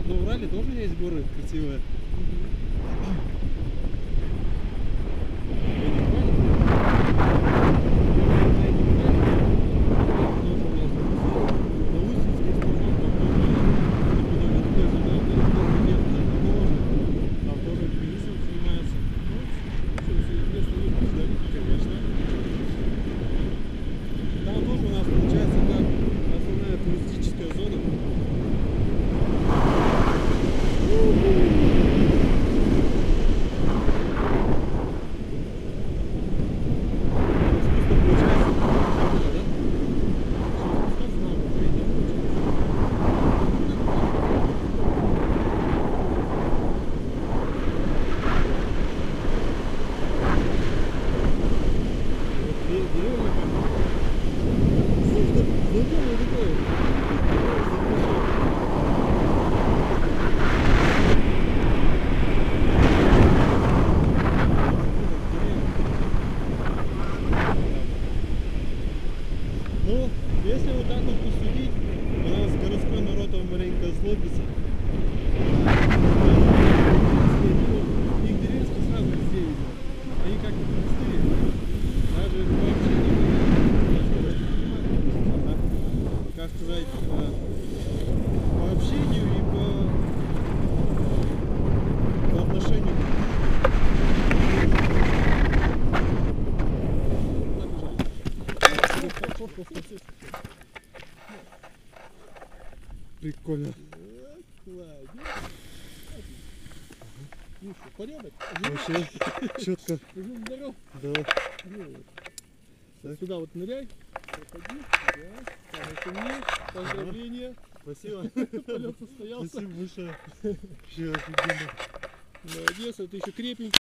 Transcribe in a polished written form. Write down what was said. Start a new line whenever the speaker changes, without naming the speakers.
На Урале тоже есть горы красивые. Ну, если вот так вот посудить, у нас городской народ маленько злобится. Их деревенские сразу везде видят. Они как-то простые. Даже как сказать, по общению и по отношению. Прикольно. Порядок. Вообще четко. Здоров. Да. Так. Сюда вот ныряй. Проходи. Да. Поздравления. Спасибо. Полет состоялся. Спасибо большое. Вообще офигенно. Молодец, а ты еще крепенький.